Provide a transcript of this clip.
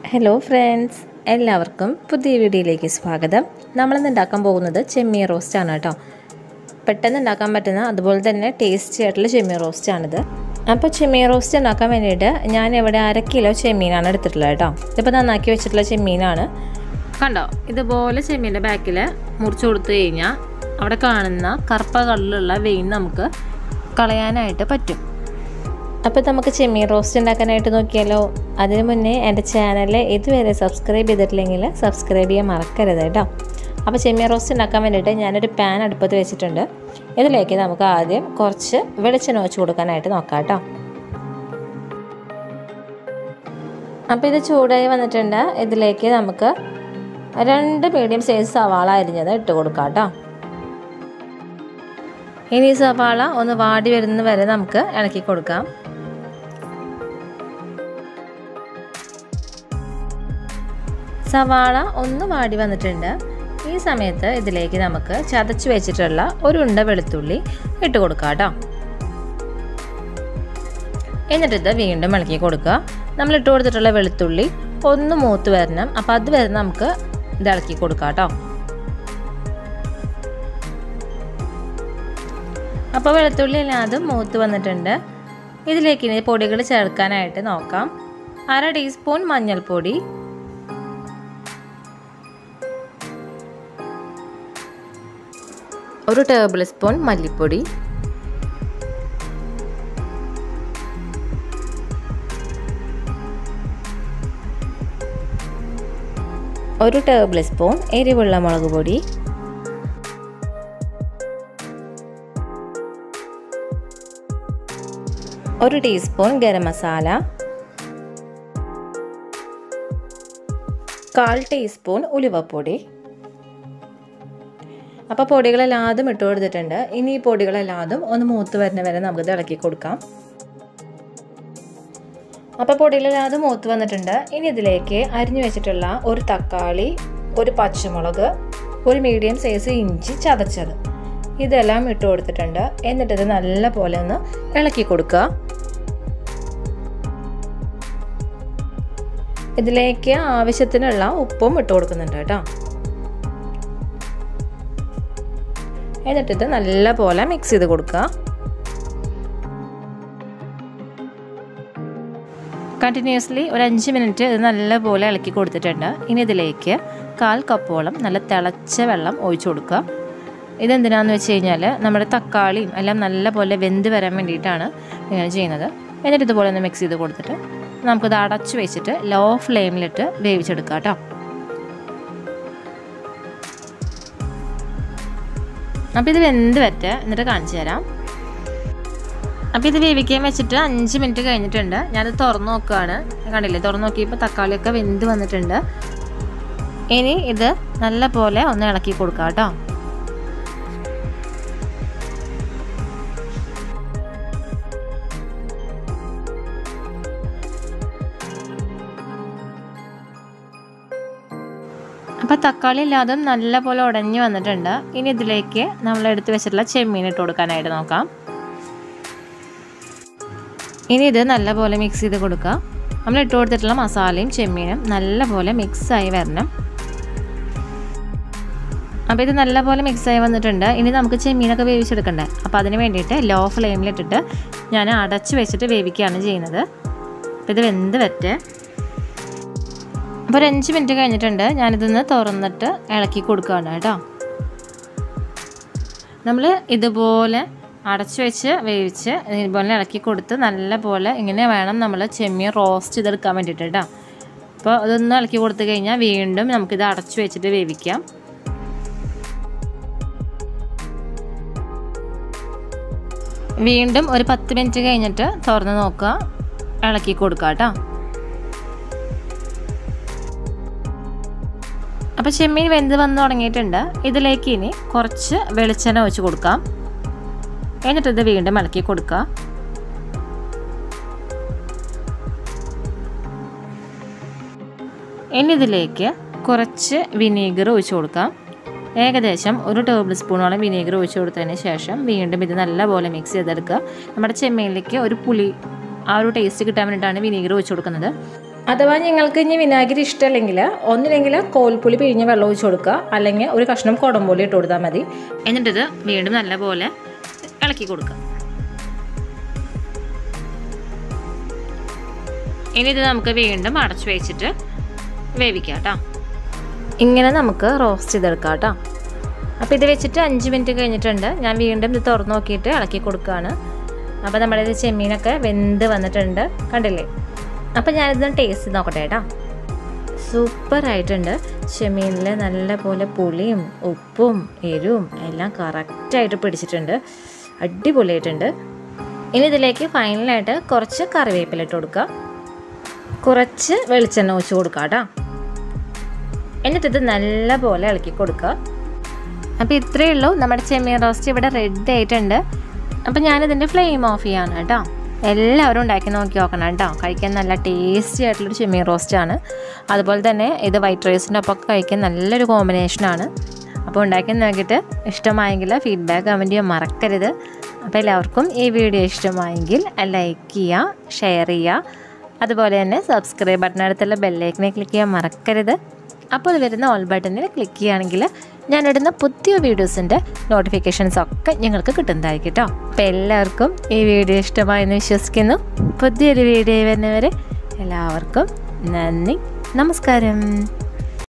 Hello friends, എല്ലാവർക്കും പുതിയ വീഡിയോയിലേക്ക് സ്വാഗതം. നമ്മളിന്ന് ഉണ്ടാക്കാൻ പോകുന്നത് ചെമ്മീൻ റോസ്റ്റാണ് കേട്ടോ. പെട്ടെന്ന് ഉണ്ടാക്കാൻ പറ്റുന്ന അതുപോലെ തന്നെ ടേസ്റ്റി ആയിട്ടുള്ള ചെമ്മീൻ റോസ്റ്റാണിത്. അപ്പോൾ ചെമ്മീൻ റോസ്റ്റ് ഉണ്ടാക്കാൻ വേണ്ടിയിട്ട് ഞാൻ ഇവിടെ 1/2 കിലോ ചെമ്മീനാണ് എടുത്തിട്ടുള്ളത് കേട്ടോ. ഇതിപ്പോൾ നന്നാക്കി വെച്ചിട്ടുള്ള ചെമ്മീനാണ്. കണ്ടോ, ഇതുപോലെ ചെമ്മീൻ്റെ ബാക്കിൽ മുറിച്ച് കൊടുത്തു കഴിഞ്ഞാൽ അവിടെ കാണുന്ന കറുപ്പ കളറിലുള്ള വെയിൻ നമുക്ക് കളയാനായിട്ട് പറ്റും. അപ്പോൾ നമുക്ക് ചെമ്മീൻ റോസ്റ്റ് ഉണ്ടാക്കാനായിട്ട് നോക്കിയാലോ. അതിനു മുന്നേ എൻ്റെ ചാനൽ ഇതുവരെ സബ്സ്ക്രൈബ് ചെയ്തിട്ടില്ലെങ്കിൽ സബ്സ്ക്രൈബ് ചെയ്യാൻ മറക്കരുത് കേട്ടോ. അപ്പോൾ ചെമ്മീൻ റോസ്റ്റ് ഉണ്ടാക്കാൻ വേണ്ടിയിട്ട് ഞാനൊരു പാൻ അടുപ്പത്ത് വെച്ചിട്ടുണ്ട്. ഇതിലേക്ക് നമുക്ക് ആദ്യം കുറച്ച് വെളിച്ചെണ്ണ ഒഴിച്ച് കൊടുക്കാനായിട്ട് നോക്കാം കേട്ടോ. അപ്പോൾ ഇത് ചൂടായി വന്നിട്ടുണ്ട്. ഇതിലേക്ക് നമുക്ക് 2 മീഡിയം സൈസ് സവാള അരിഞ്ഞത് ഇട്ട് കൊടുക്കാം കേട്ടോ. ഇനി സവാള ഒന്ന് വാടി വരുന്ന വരെ നമുക്ക് ഇളക്കി കൊടുക്കാം. സവാള ഒന്ന് വാടി വന്നിട്ടുണ്ട്. ഈ സമയത്ത് ഇതിലേക്ക് നമുക്ക് ചതച്ച് വെച്ചിട്ടുള്ള ഒരു ഉണ്ട വെളുത്തുള്ളി ഇട്ട് കൊടുക്കാം കേട്ടോ. എന്നിട്ടിത് വീണ്ടും ഇളക്കി കൊടുക്കുക. നമ്മൾ ഇട്ട് കൊടുത്തിട്ടുള്ള വെളുത്തുള്ളി ഒന്ന് മൂത്ത് വരണം. അപ്പോൾ അതുവരെ നമുക്ക് ഇത് ഇളക്കി കൊടുക്കാം കേട്ടോ. അപ്പോൾ വെളുത്തുള്ളി എല്ലാതും മൂത്ത് വന്നിട്ടുണ്ട്. ഇതിലേക്ക് ഇനി പൊടികൾ ചേർക്കാനായിട്ട് നോക്കാം. 1/2 ടീസ്പൂൺ മഞ്ഞൾപ്പൊടി, 1 ടേബിൾ സ്പൂൺ മല്ലിപ്പൊടി, 1 ടേബിൾ സ്പൂൺ എരിവുള്ള മുളക് പൊടി, 1 ടീസ്പൂൺ ഗരം മസാല, 1/4 ടീസ്പൂൺ ഉലുവപ്പൊടി. അപ്പോൾ പൊടികളെല്ലാതും ഇട്ട് കൊടുത്തിട്ടുണ്ട്. ഇനി ഈ പൊടികളെല്ലാതും ഒന്ന് മൂത്ത് വരുന്ന വരെ നമുക്കിത് ഇളക്കി കൊടുക്കാം. അപ്പോൾ പൊടികളെല്ലാതും മൂത്ത് വന്നിട്ടുണ്ട്. ഇനി ഇതിലേക്ക് അരിഞ്ഞു വെച്ചിട്ടുള്ള ഒരു തക്കാളി, ഒരു പച്ചമുളക്, ഒരു മീഡിയം സൈസ് ഇഞ്ചി ചതച്ചത്, ഇതെല്ലാം ഇട്ട് കൊടുത്തിട്ടുണ്ട്. എന്നിട്ടിത് നല്ല പോലെ ഒന്ന് ഇളക്കി കൊടുക്കുക. ഇതിലേക്ക് ആവശ്യത്തിനുള്ള ഉപ്പും ഇട്ട് കൊടുക്കുന്നുണ്ട് കേട്ടോ. എന്നിട്ടിത് നല്ല പോലെ മിക്സ് ചെയ്ത് കൊടുക്കുക. കണ്ടിന്യൂസ്ലി ഒരു 5 മിനിറ്റ് ഇത് നല്ല പോലെ ഇളക്കി കൊടുത്തിട്ടുണ്ട്. ഇനി ഇതിലേക്ക് 1/4 കപ്പോളം നല്ല തിളച്ച വെള്ളം ഒഴിച്ചു കൊടുക്കുക. ഇതെന്തിനാന്ന് വെച്ച് കഴിഞ്ഞാൽ നമ്മുടെ തക്കാളിയും എല്ലാം നല്ല പോലെ വെന്ത് വരാൻ വേണ്ടിയിട്ടാണ് ഇങ്ങനെ ചെയ്യുന്നത്. എന്നിട്ട് ഇതുപോലെ ഒന്ന് മിക്സ് ചെയ്ത് കൊടുത്തിട്ട് നമുക്കിത് അടച്ചു വെച്ചിട്ട് ലോ ഫ്ലെയിമിലിട്ട് വേവിച്ചെടുക്കാം കേട്ടോ. അപ്പോൾ ഇത് വെന്ത് വരട്ടെ, എന്നിട്ട് കാണിച്ചു തരാം. അപ്പോൾ ഇത് വേവിക്കാൻ വെച്ചിട്ട് 5 മിനിറ്റ് കഴിഞ്ഞിട്ടുണ്ട്. ഞാനത് തുറന്ന് നോക്കുകയാണ്. കണ്ടില്ലേ, തുറന്ന് നോക്കിയപ്പോൾ തക്കാളിയൊക്കെ വെന്ത് വന്നിട്ടുണ്ട്. ഇനി ഇത് നല്ല പോലെ ഒന്ന് ഇളക്കി കൊടുക്കാം കേട്ടോ. അപ്പോൾ തക്കാളി ഇല്ലാതെ നല്ല പോലെ ഉടഞ്ഞു വന്നിട്ടുണ്ട്. ഇനി ഇതിലേക്ക് നമ്മൾ എടുത്ത് വെച്ചിട്ടുള്ള ചെമ്മീൻ ഇട്ട് കൊടുക്കാനായിട്ട് നോക്കാം. ഇനി ഇത് നല്ല പോലെ മിക്സ് ചെയ്ത് കൊടുക്കുക. നമ്മൾ ഇട്ട് കൊടുത്തിട്ടുള്ള മസാലയും ചെമ്മീനും നല്ല പോലെ മിക്സായി വരണം. അപ്പോൾ ഇത് നല്ല പോലെ മിക്സായി വന്നിട്ടുണ്ട്. ഇനി നമുക്ക് ചെമ്മീനൊക്കെ വേവിച്ചെടുക്കണ്ടേ. അപ്പോൾ അതിന് വേണ്ടിയിട്ട് ലോ ഫ്ലെയിമിലിട്ടിട്ട് ഞാൻ അടച്ച് വെച്ചിട്ട് വേവിക്കുകയാണ് ചെയ്യുന്നത്. അപ്പോൾ ഇത് വെന്ത് വരട്ടെ. അപ്പോൾ ഒരു 5 മിനിറ്റ് കഴിഞ്ഞിട്ടുണ്ട്. ഞാനിതൊന്ന് തുറന്നിട്ട് ഇളക്കി കൊടുക്കുകയാണ് കേട്ടോ. നമ്മൾ ഇതുപോലെ അടച്ചു വെച്ച് വേവിച്ച് ഇതുപോലെ ഇളക്കി കൊടുത്ത് നല്ല പോലെ ഇങ്ങനെ വേണം നമ്മൾ ചെമ്മീൻ റോസ്റ്റ് ചെയ്തെടുക്കാൻ വേണ്ടിയിട്ട് കേട്ടോ. അപ്പോൾ അതൊന്ന് ഇളക്കി കൊടുത്തു കഴിഞ്ഞാൽ വീണ്ടും നമുക്കിത് അടച്ചു വെച്ചിട്ട് വേവിക്കാം. വീണ്ടും ഒരു 10 മിനിറ്റ് കഴിഞ്ഞിട്ട് തുറന്ന് നോക്കുക, ഇളക്കി കൊടുക്കുക കേട്ടോ. അപ്പോൾ ചെമ്മീൻ വെന്ത് വന്ന് തുടങ്ങിയിട്ടുണ്ട്. ഇതിലേക്ക് ഇനി കുറച്ച് വെളിച്ചെണ്ണ ഒഴിച്ച് കൊടുക്കാം. എന്നിട്ടിത് വീണ്ടും ഇളക്കി കൊടുക്കുക. ഇനി ഇതിലേക്ക് കുറച്ച് വിനീഗർ ഒഴിച്ച് കൊടുക്കാം. ഏകദേശം 1 ടേബിൾ സ്പൂണോളം വിനീഗർ ഒഴിച്ച് കൊടുത്തതിന് ശേഷം വീണ്ടും ഇത് നല്ലപോലെ മിക്സ് ചെയ്തെടുക്കുക. നമ്മുടെ ചെമ്മീനിലേക്ക് ഒരു പുളി ആ ഒരു ടേസ്റ്റ് കിട്ടാൻ വേണ്ടിയിട്ടാണ് വിനീഗർ ഒഴിച്ച് കൊടുക്കുന്നത്. അഥവാ നിങ്ങൾക്ക് ഇനി വിനാഗിരി ഇഷ്ടമല്ലെങ്കിൽ ഒന്നില്ലെങ്കിൽ കോൽപ്പുളി പിഴിഞ്ഞ് വെള്ളം ഒഴിച്ച് കൊടുക്കുക, അല്ലെങ്കിൽ ഒരു കഷ്ണം കുടംപുളി ഇട്ട് കൊടുത്താൽ മതി. എന്നിട്ടിത് വീണ്ടും നല്ലപോലെ ഇളക്കി കൊടുക്കുക. ഇനി ഇത് നമുക്ക് വീണ്ടും അടച്ചു വെച്ചിട്ട് വേവിക്കാം കേട്ടോ. ഇങ്ങനെ നമുക്ക് റോസ്റ്റ് ചെയ്തെടുക്കാം കേട്ടോ. അപ്പോൾ ഇത് വെച്ചിട്ട് 5 മിനിറ്റ് കഴിഞ്ഞിട്ടുണ്ട്. ഞാൻ വീണ്ടും ഇത് തുറന്ന് നോക്കിയിട്ട് ഇളക്കി കൊടുക്കുകയാണ്. അപ്പോൾ നമ്മുടെ ഇത് ചെമ്മീനൊക്കെ വെന്ത് വന്നിട്ടുണ്ട്, കണ്ടില്ലേ? അപ്പോൾ ഞാനിത് ടേസ്റ്റ് ചെയ്ത് നോക്കട്ടെ കേട്ടോ. സൂപ്പറായിട്ടുണ്ട്. ചെമ്മീനിൽ നല്ല പോലെ പുളിയും ഉപ്പും എരിവും എല്ലാം കറക്റ്റായിട്ട് പിടിച്ചിട്ടുണ്ട്. അടിപൊളിയായിട്ടുണ്ട്. ഇനി ഇതിലേക്ക് ഫൈനലായിട്ട് കുറച്ച് കറിവേപ്പില ഇട്ട് കൊടുക്കുക, കുറച്ച് വെളിച്ചെണ്ണ ഒഴിച്ച് കൊടുക്കുക കേട്ടോ. എന്നിട്ടിത് നല്ല പോലെ ഇളക്കി കൊടുക്കുക. അപ്പോൾ ഇത്രയേ ഉള്ളൂ, നമ്മുടെ ചെമ്മീൻ റോസ്റ്റ് ഇവിടെ റെഡി ആയിട്ടുണ്ട്. അപ്പോൾ ഞാനിതിൻ്റെ ഫ്ലെയിം ഓഫ് ചെയ്യാണ് കേട്ടോ. എല്ലാവരും ഉണ്ടാക്കി നോക്കി നോക്കണം കേട്ടോ. കഴിക്കാൻ നല്ല ടേസ്റ്റി ആയിട്ടുള്ളൊരു ചെമ്മീൻ റോസ്റ്റാണ്. അതുപോലെ തന്നെ ഇത് വൈറ്റ് റൈസിൻ്റെ ഒപ്പം കഴിക്കാൻ നല്ലൊരു കോമ്പിനേഷനാണ്. അപ്പോൾ ഉണ്ടാക്കി നോക്കിയിട്ട് ഇഷ്ടമായെങ്കിൽ ഫീഡ്ബാക്ക് കമൻറ്റ് ചെയ്യാൻ മറക്കരുത്. അപ്പോൾ എല്ലാവർക്കും ഈ വീഡിയോ ഇഷ്ടമായെങ്കിൽ ലൈക്ക് ചെയ്യുക, ഷെയർ ചെയ്യുക. അതുപോലെ തന്നെ സബ്സ്ക്രൈബ് ബട്ടണടുത്തുള്ള ബെല്ലൈക്കനെ ക്ലിക്ക് ചെയ്യാൻ മറക്കരുത്. അപ്പോൾ അത് വരുന്ന ഓൾ ബട്ടണിൽ ക്ലിക്ക് ചെയ്യുകയാണെങ്കിൽ ഞാനിടുന്ന പുതിയ വീഡിയോസിൻ്റെ നോട്ടിഫിക്കേഷൻസ് ഒക്കെ നിങ്ങൾക്ക് കിട്ടുന്നതായിരിക്കും കേട്ടോ. അപ്പോൾ എല്ലാവർക്കും ഈ വീഡിയോ ഇഷ്ടമായെന്ന് വിശ്വസിക്കുന്നു. പുതിയൊരു വീഡിയോ വരുന്നവരെ എല്ലാവർക്കും നന്ദി, നമസ്കാരം.